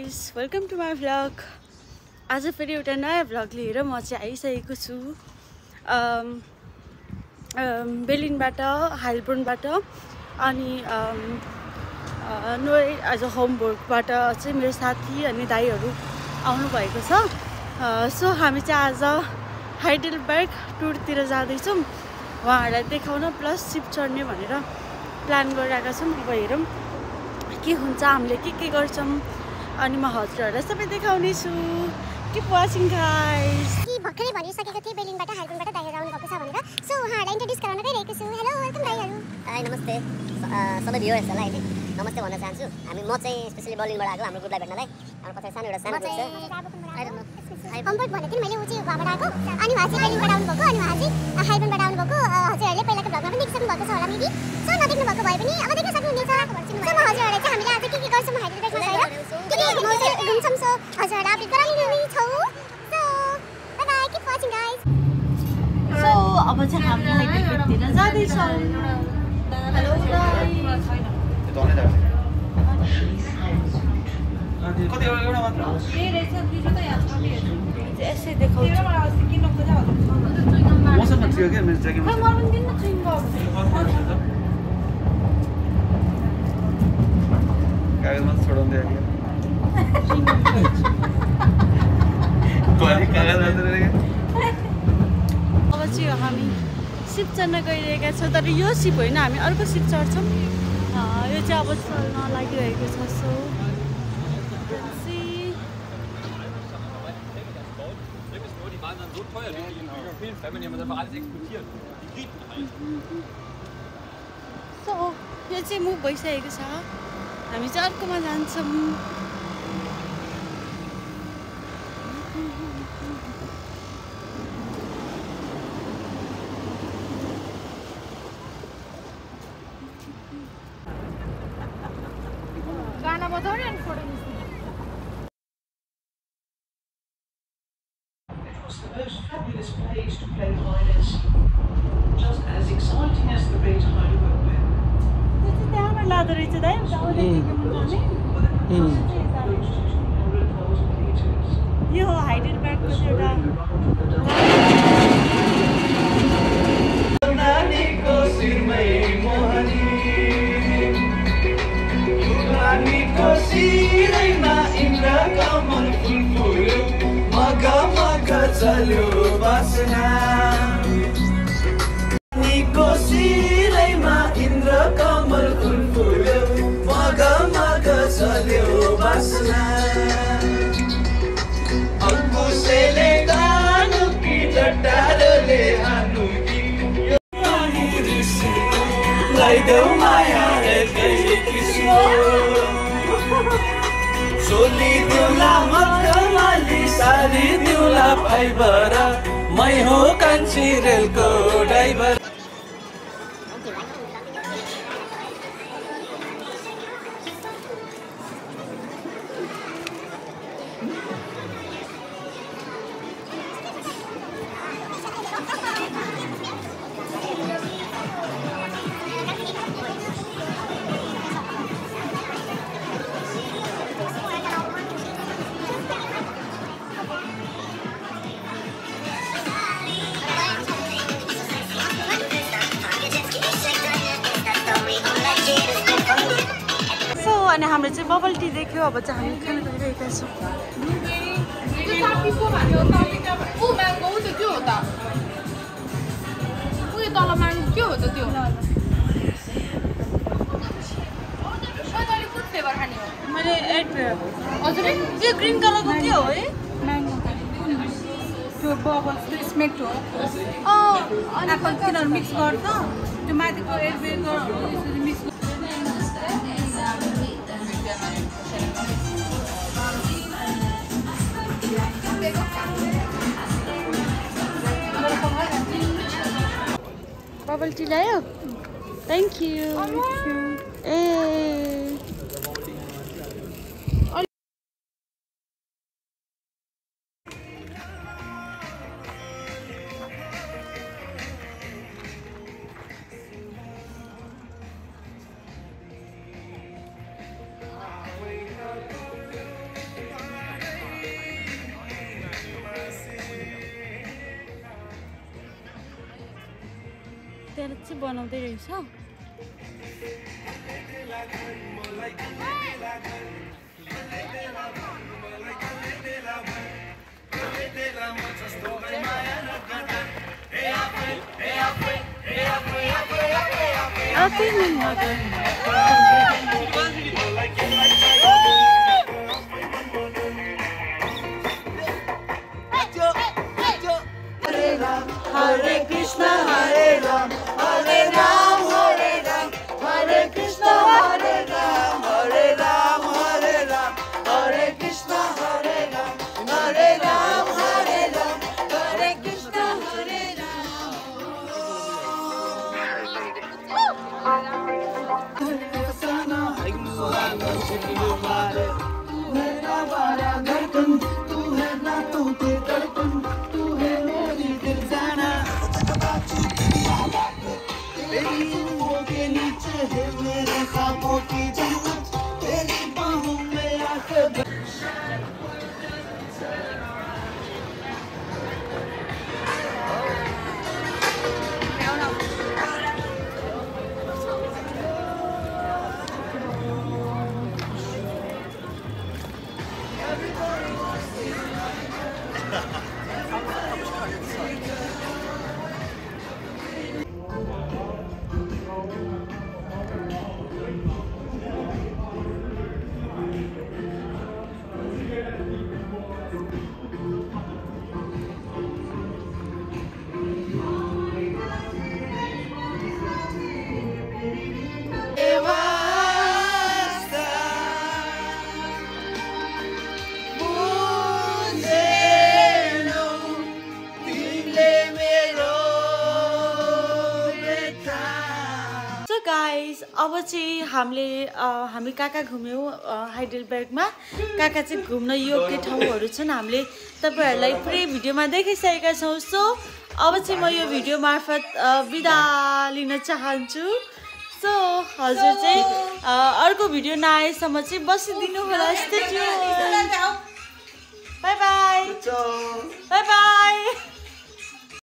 Guys, welcome to my vlog. आज फेरि एउटा नयाँ भ्लग लिएर म चाहिँ आइसकेको छु बेलिनबाट, हाइलबर्नबाट अनि आज होमवर्कबाट चाहिँ मेरो साथी अनि दाइहरू आउनुभएको छ। सो हामी चाहिँ आज हाइडेलबर्ग टुरतिर जाँदैछौँ, उहाँहरूलाई देखाउन प्लस सिप चढ्ने भनेर प्लान गरिरहेका छौँ। अब हेरौँ के हुन्छ, हामीले के गर्छौँ अनि म हजुरहरूलाई सबै देखाउने छु। Keep watching guys. भर्खरै भनिसकेको थिएँ बेलिनबाट हाइलबर्नबाट दाइहरू आउनु भएको छ भनेर। सो उहाँहरूलाई इन्ट्रोड्युस गराउन गइरहेको छु। Hello, welcome दाइहरू। हाई, नमस्ते सबै भ्युअर्सहरूलाई चाहिँ नमस्ते भन्न चाहन्छु। म चाहिँ स्पेसली बर्लिनबाट आएको हाम्रो ग्रुपलाई भेट्नलाई। हाम्रो पछाडि सानो एउटा सानो ग्रुप छ। होमवर्क भनेको थिएँ मैले, ऊ चाहिँ उहाँबाट आएको अनि उहाँ चाहिँ बेलिनबाट आउनुभएको अनि उहाँ चाहिँ हाइलबर्नबाट आउनुभएको। हजुरहरूले पहिलाको भ्लगमा पनि देखिसक्नु भएको छ होला मेबी। सो नदेख्नु भएको भए पनि अब देख्न सक्नुहुनेछ। सो म हजुरहरूलाई चाहिँ हामीले आज के गर्छौँ हाइडेलबर्गमा गएर के घुम्छौँ। सो हजुरहरूलाई अपडेट गराइदिने छौँ। So bye bye, keep watching guys. So अब चाहिँ हामी हाइडेलबर्गतिर जाँदैछौँ। हेलो यसै देखाउँछु। कागजमा छोडाउँदै अब चाहिँ हामी सिप चढ्न गइरहेका छौँ, तर यो सिप होइन, हामी अर्को सिप चढ्छौँ। यो चाहिँ अब चल्न लागिरहेको छ। सो यो चाहिँ मुभ भइसकेको छ, हामी चाहिँ अर्कोमा जान्छौँ। गाना बजाऊ नि अनि फोटो निस्किन्छ। The most fabulous place to play Heidelberg, just as exciting as the Great Heidelberg Web. त्यो चाहिँ त्यहाँबाट लाँदो रहेछ दाइ, यो हो हाइडेलबर्गको चाहिँ एउटा चल्यो बासना निको सिरैमा इन्द्र कमल फुल फुल्यो, मग मग चल्यो बासना। अङ्कुशले गानु कि जटारले हानु कि लगाइदेऊ माया एकै किसिम चोली दिउला मखमली सारी दिउला फाइबर, मै हो कान्छी रेलको ड्राइभर। अनि हामीले चाहिँ बबल टी देख्यो। अब चाहिँ हामी खाना गइरहेका छौँ। मैले हजुर त्यो ग्रिन कलरको के हो है? त्यो बबल्स त्यो स्मेक हो। एप्पल तिनीहरू मिक्स गर्छ, त्यो माथिको एडबेको मिक्स। बबल टी ल्यायो, थ्याङ्क यू। ए ल्याएर चाहिँ बनाउँदै रहेछ Hare Krishna, Hare Ram, Hare Ram, Hare Ram, Hare Krishna, Hare Ram, Hare Ram, Hare Ram, Hare Krishna, Hare Ram, Hare Ram, Hare Ram, Hare Krishna, Hare अब चाहिँ हामी कहाँ घुम्यौँ हाइडेलबर्गमा कहाँ चाहिँ घुम्न योग्य ठाउँहरू छन् हामीले तपाईहरुलाई पुरै भिडियोमा देखाइसकेका छौँ सो अब चाहिँ म यो भिडियो मार्फत बिदा लिन चाहन्छु सो हजुर चाहिँ अर्को भिडियो नआएसम्म चाहिँ बसिदिनु होला stay tune bye bye bye by